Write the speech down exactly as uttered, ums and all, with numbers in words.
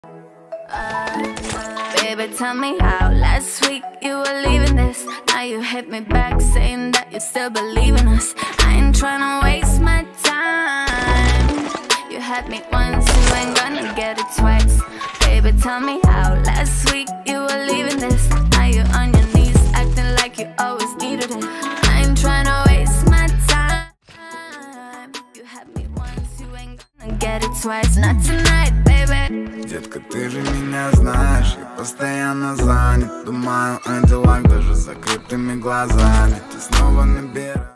Baby, tell me how last week you were leaving this. Now you hit me back saying that you still believe in us. I ain't tryna waste my time. You had me once, you ain't gonna get it twice. Baby, tell me how last week you were leaving this. Now you on your knees acting like you always needed it. I ain't tryna waste my time. You had me once, you ain't gonna get it twice. Not tonight, baby. Детка, ты же меня знаешь, я постоянно занят. Думаю о делах даже с закрытыми глазами. Ты снова набираешь.